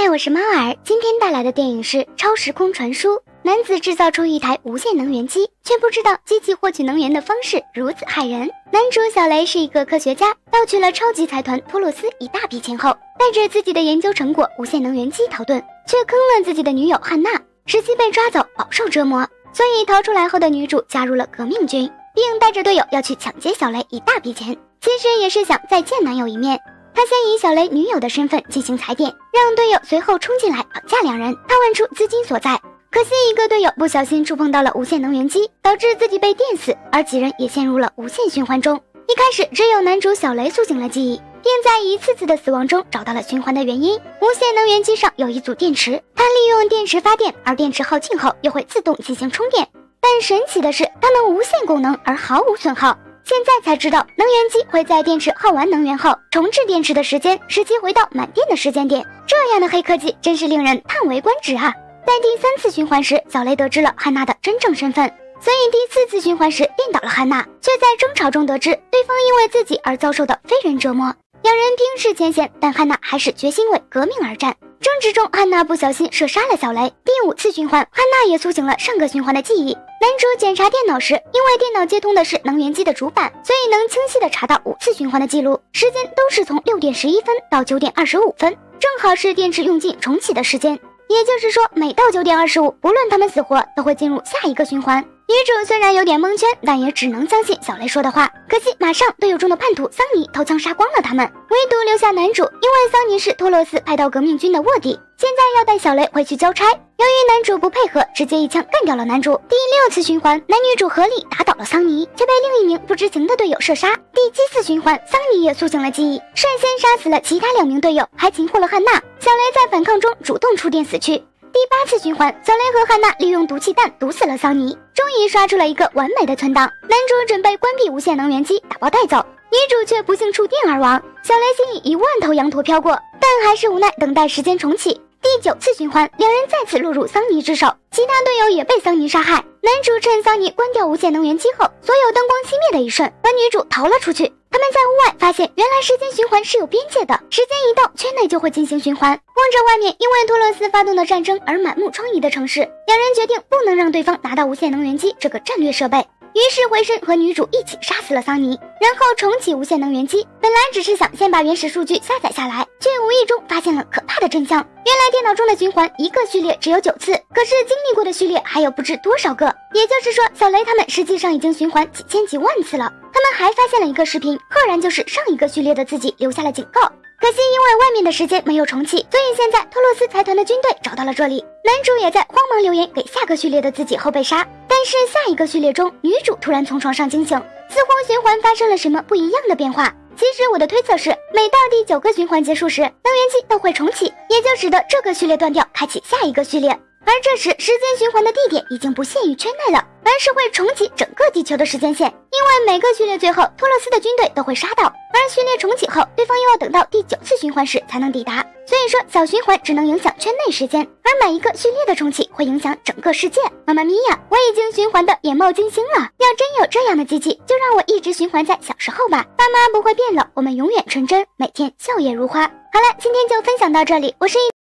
我是猫儿，今天带来的电影是《超时空传输》。男子制造出一台无线能源机，却不知道机器获取能源的方式如此害人。男主小雷是一个科学家，盗取了超级财团托洛斯一大笔钱后，带着自己的研究成果无线能源机逃遁，却坑了自己的女友汉娜，使其被抓走饱受折磨。所以逃出来后的女主加入了革命军，并带着队友要去抢劫小雷一大笔钱，其实也是想再见男友一面。他先以小雷女友的身份进行踩点，让队友随后冲进来绑架两人，他问出资金所在。可惜一个队友不小心触碰到了无线能源机，导致自己被电死，而几人也陷入了无限循环中。一开始只有男主小雷苏醒了记忆，并在一次次的死亡中找到了循环的原因。无线能源机上有一组电池，它利用电池发电，而电池耗尽后又会自动进行充电。但神奇的是，它能无限供能而毫无损耗。现在才知道，能源机会在电池耗完能源后重置电池的时间，使其回到满电的时间点。这样的黑科技真是令人叹为观止啊！在第3次循环时，小雷得知了汉娜的真正身份，所以第4次循环时电倒了汉娜，却在争吵中得知对方因为自己而遭受的非人折磨。两人冰释前嫌，但汉娜还是决心为革命而战。争执中，汉娜不小心射杀了小雷。第5次循环，汉娜也苏醒了上个循环的记忆。男主检查电脑时，因为电脑接通的是能源机的主板，所以能清晰地查到5次循环的记录，时间都是从6点11分到9点25分，正好是电池用尽重启的时间。也就是说，每到9点25，不论他们死活，都会进入下一个循环。女主虽然有点蒙圈，但也只能相信小雷说的话。可惜马上队友中的叛徒桑尼偷枪杀光了他们，唯独留下男主，因为桑尼是托洛斯派到革命军的卧底，现在要带小雷回去交差。由于男主不配合，直接一枪干掉了男主。第6次循环，男女主合力打倒了桑尼，却被另一名不知情的队友射杀。第7次循环，桑尼也苏醒了记忆，率先杀死了其他2名队友，还擒获了汉娜。小雷在反抗中主动触电死去。第8次循环，小雷和汉娜利用毒气弹毒死了桑尼，终于刷出了一个完美的存档。男主准备关闭无线能源机，打包带走，女主却不幸触电而亡。小雷心里1万头羊驼飘过，但还是无奈等待时间重启。第9次循环，两人再次落入桑尼之手，其他队友也被桑尼杀害。男主趁桑尼关掉无线能源机后，所有灯光熄灭的一瞬，把女主逃了出去。他们在屋外发现，原来时间循环是有边界的，时间一到，圈内就会进行循环。望着外面因为托洛斯发动的战争而满目疮痍的城市，两人决定不能让对方拿到无线能源机这个战略设备。于是回身和女主一起杀死了桑尼，然后重启无线能源机。本来只是想先把原始数据下载下来，却无意中发现了可怕的真相。原来电脑中的循环一个序列只有9次，可是经历过的序列还有不知多少个。也就是说，小雷他们实际上已经循环几千几万次了。他们还发现了一个视频，赫然就是上一个序列的自己留下了警告。可惜因为外面的时间没有重启，所以现在托洛斯财团的军队找到了这里。男主也在慌忙留言给下个序列的自己后被杀。但是下一个序列中，女主突然从床上惊醒，似乎循环发生了什么不一样的变化。其实我的推测是，每到第9个循环结束时，能源机都会重启，也就使得这个序列断掉，开启下一个序列。而这时时间循环的地点已经不限于圈内了，而是会重启整个地球的时间线。因为每个序列最后托洛斯的军队都会杀到，而序列重启后，对方又要等到第9次循环时才能抵达。所以说小循环只能影响圈内时间，而每一个序列的重启会影响整个世界。妈妈咪呀，我已经循环的眼冒金星了，要真有这样的机器，就让我一直循环在小时候吧。爸妈不会变老，我们永远纯真，每天笑靥如花。好了，今天就分享到这里，我是